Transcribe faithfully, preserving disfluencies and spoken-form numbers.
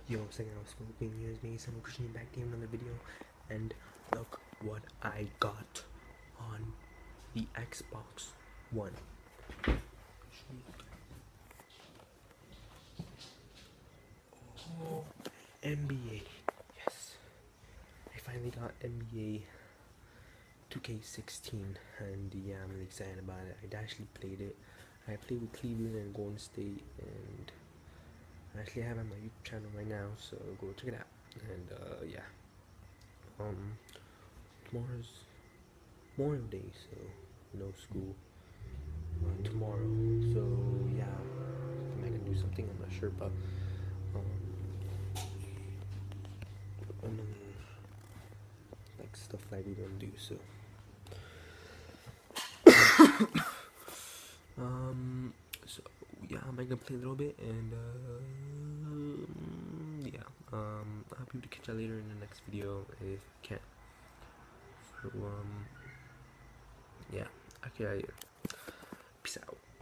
Yo, second I was smoking, here's me, some Christian back to another video, and look what I got on the Xbox One. Oh, N B A, yes, I finally got N B A two K sixteen, and yeah, I'm really excited about it. I actually played it. I played with Cleveland and Golden State, and I actually have it on my YouTube channel right now, so go check it out. And uh, yeah, um, tomorrow's Memorial Day, so no school uh, tomorrow. So yeah, am I gonna do something? I'm not sure, but um, um like stuff like we don't do. So um, so yeah, I'm gonna play a little bit, and uh, yeah, um, I'll be able to catch you later in the next video if I can. So um, yeah, I'll catch you later. Peace out.